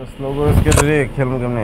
Slow করে স্কেট রে খেলবো কেমনে?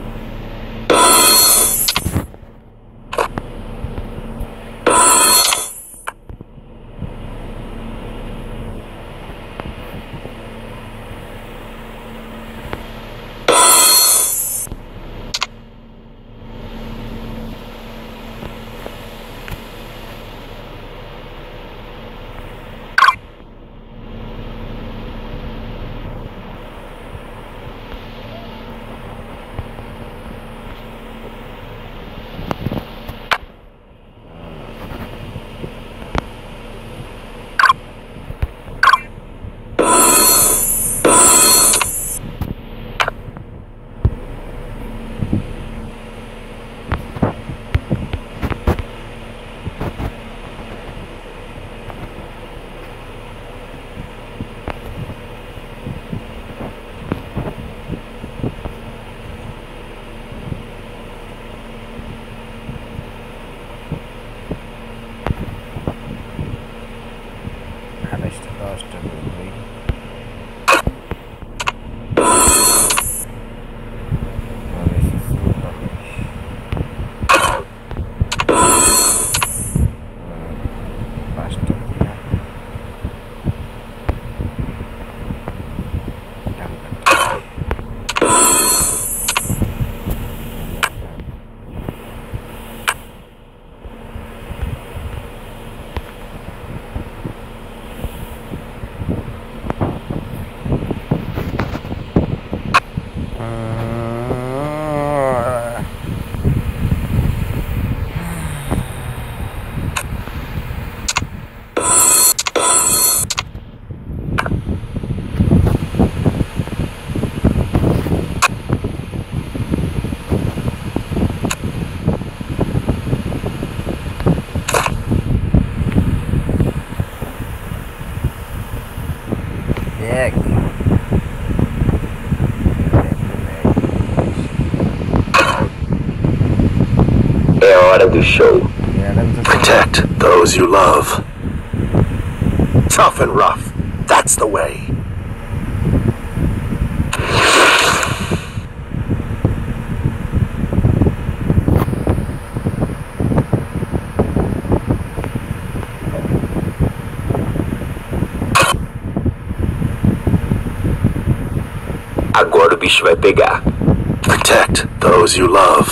Of the show. Protect those you love. Tough and rough. That's the way. Agora o bicho vai pegar. Protect those you love.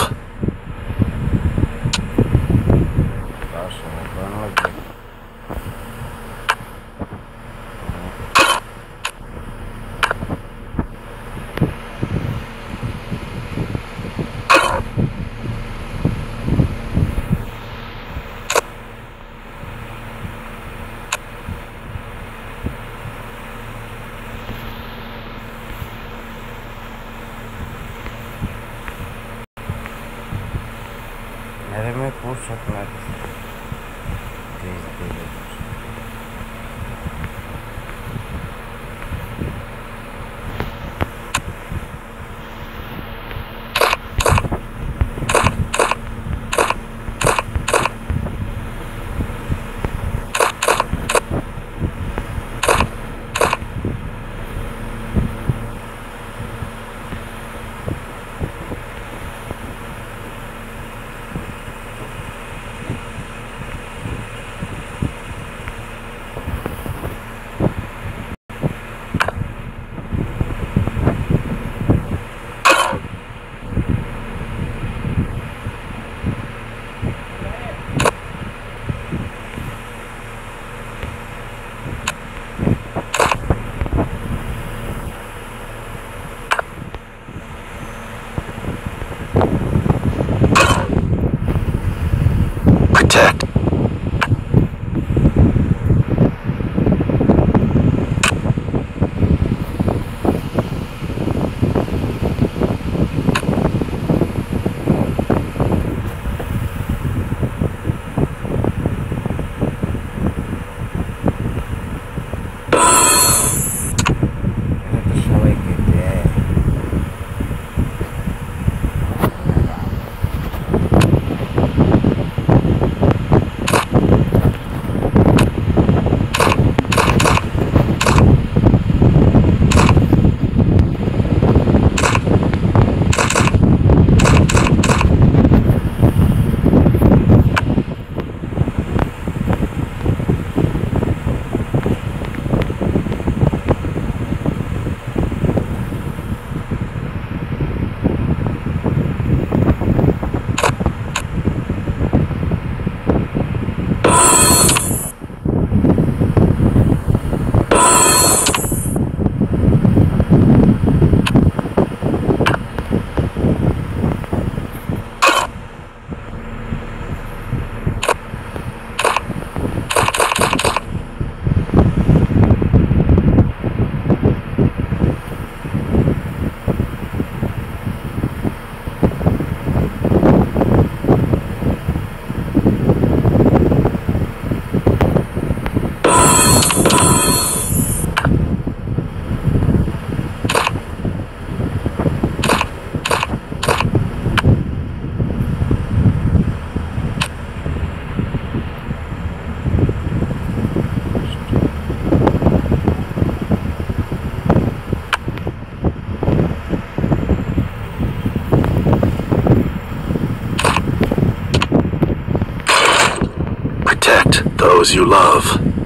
Protect those you love.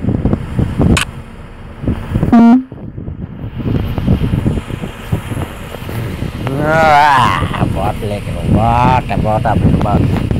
Bot lagi bot apa?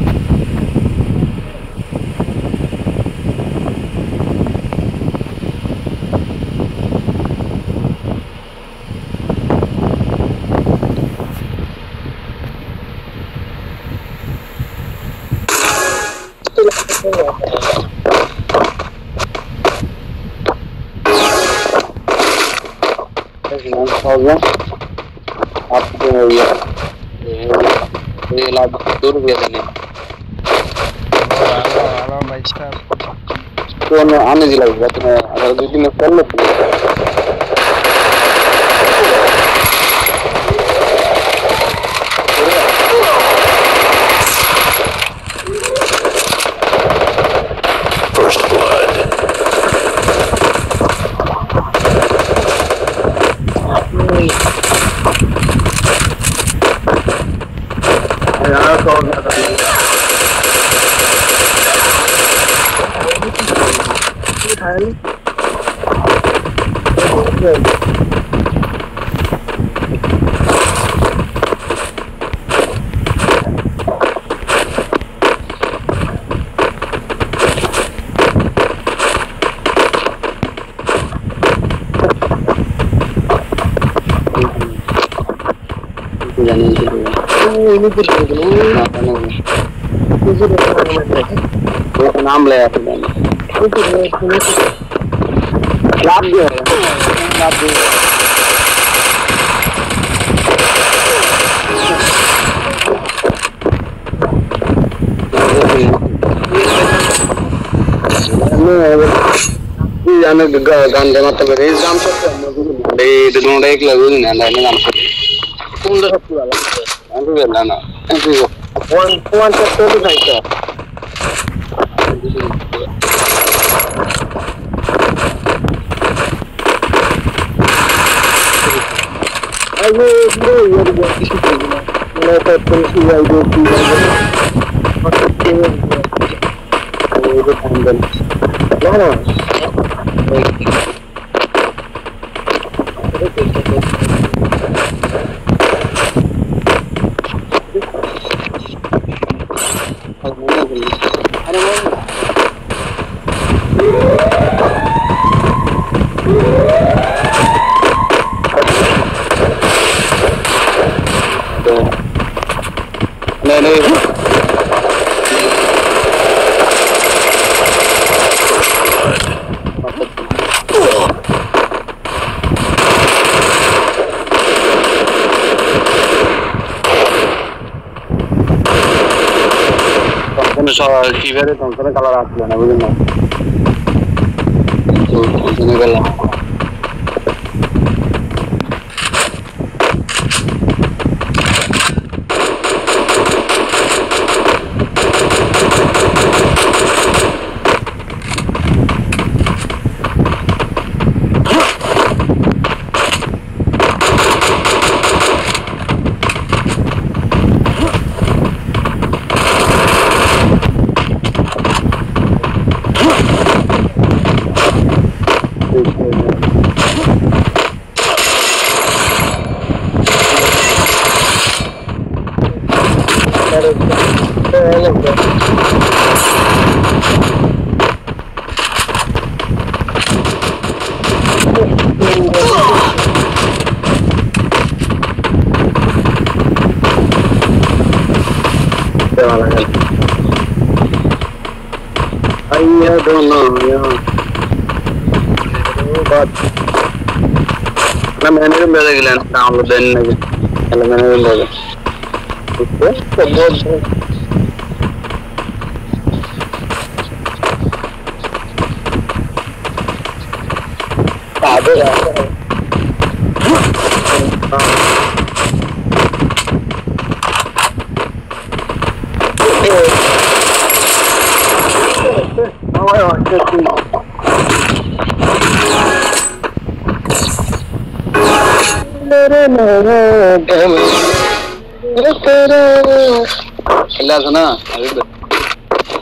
आने दिला अगर 2-3 में कर लो First blood. नाम ले आते हैं लाभ भी है लाभ भी जाने गान दे मतलब मेरे एग्जाम से दे दोनों एक लगू नहीं ना नहीं नाम से कौन सा सब वाला अंदर वेला ना अंदर कौन सा तो नहीं था अरे ब्रो यार किसी को मैं तो पुलिस आई दो की वो टाइम ना ना si vede con quella colorazione, vediamo. Continua quella. I don't know, yeah. But I'm going to be able to download then. I'm going to be able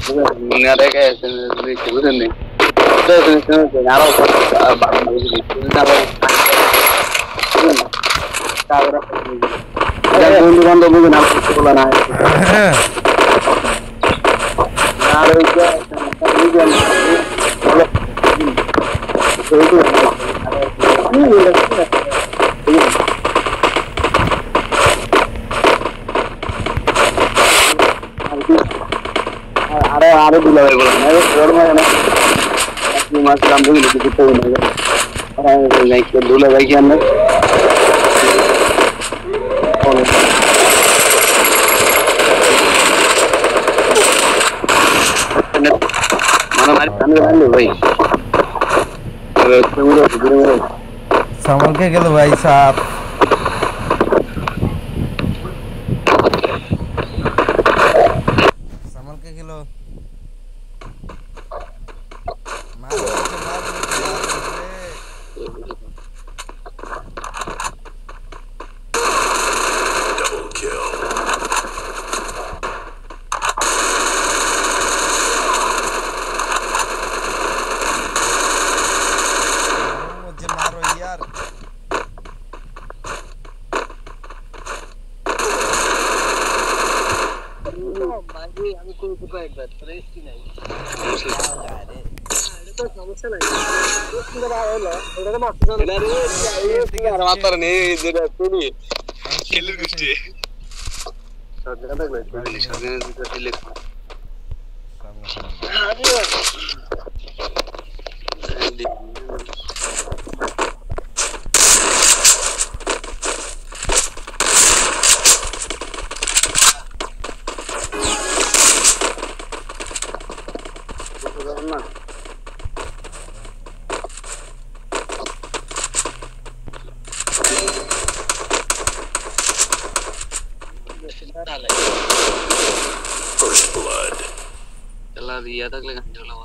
Nada que es que bukan nih. Terus nyaro bang ada bukan tuh bukan aku sekolah naik. Nyaro itu bukan ada dulu ya kalau mana masih lambung itu kita ini orang naik dulu lagi kan mana mari dulu भाई संभल के गए भाई साहब संभल के kilo First blood. चला दिया तक लेकिन चला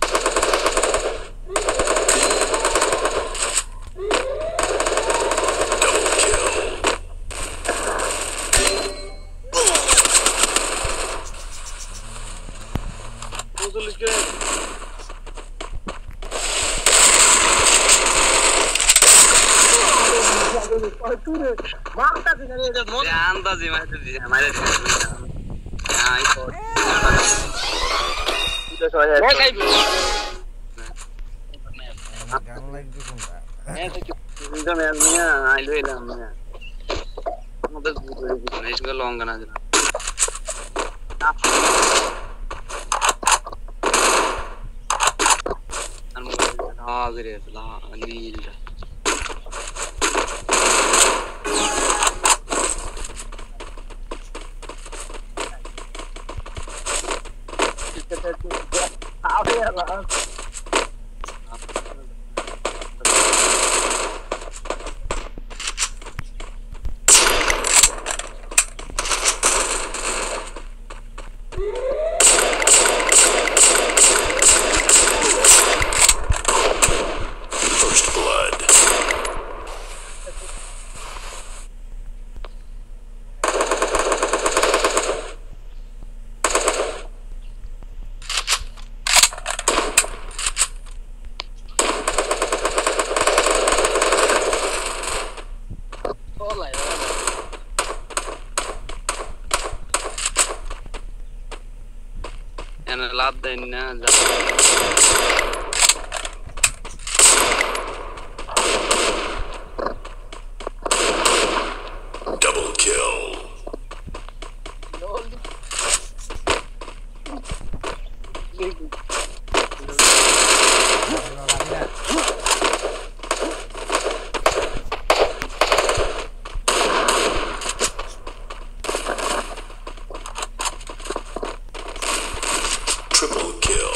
Double kill. अंदाज हमारे लॉन्ग करना First blood. أنا لعبت إن Double kill. Triple kill.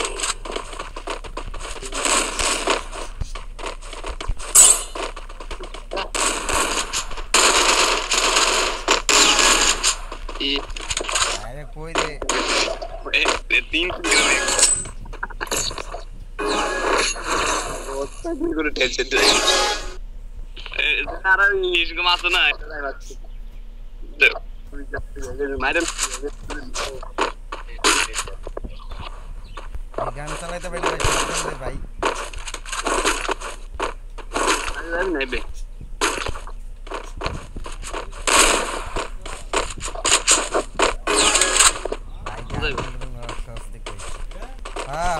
अरे कोई दे तीन टेंशन इसको मारता ना मैडम গান চালাইতে পারি ভাই আমি নেবে হ্যাঁ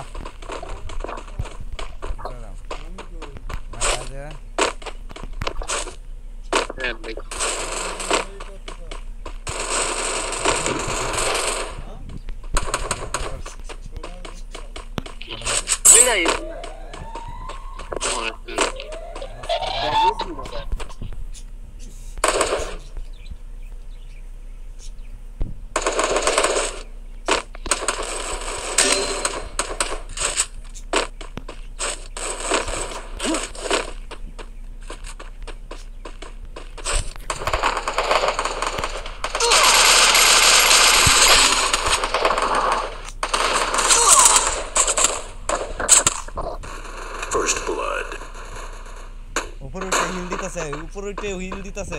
First blood. উপরে উঠে হিল দিতেছে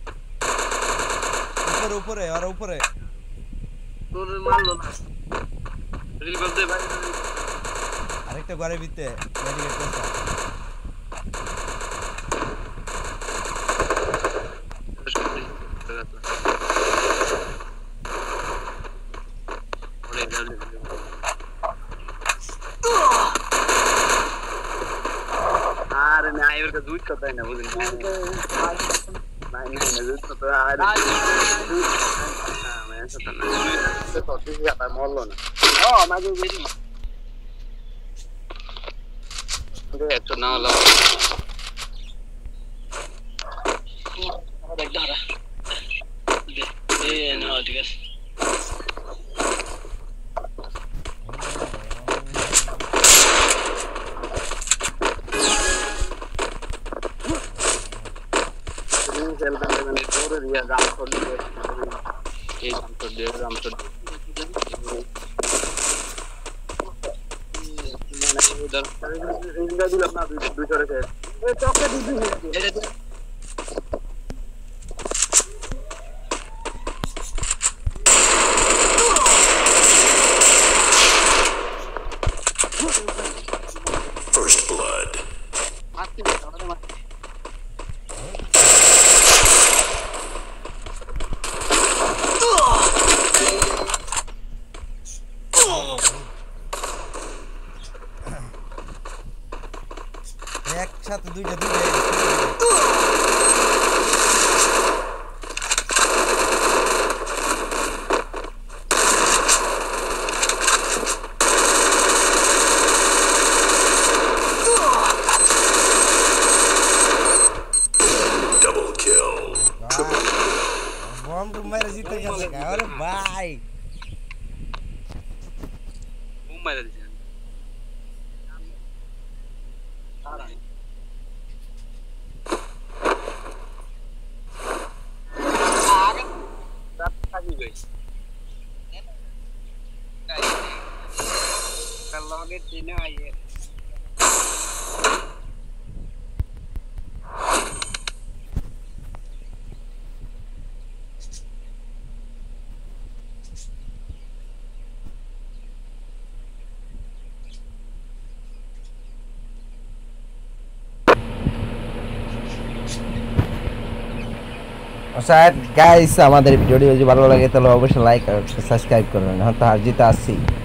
উপরে আর উপরে তোর মারলো না রিল করতে ভাই আরেকটা ঘরের ভিতরে মেডিকেট করছে আরে না এর কা দুধ কথা না বুঝিস না দুধ কথা আরে না मैं सता ना से तो ठीक है मरलो ना ओ मागे बेरी दे तो ना ला देख दारा दे ना ठीक है सेल करने में दूर दिया गांव छोड़ दिया ये हम तो मैंने उधर इंडिया भी अपना दूसरे से ये चौके दी First blood. একসাথে দুইটা Double kill. Triple kill. Bomb মেরে জিতে গেছে আরে ভাই मुंबई दिया लॉगे तीनों आइए গাইস আমাদের ভিডিওটি যদি ভালো লাগে তাহলে অবশ্যই লাইক আর সাবস্ক্রাইব করবেন হ্যাঁ তো হার জিতে আসছি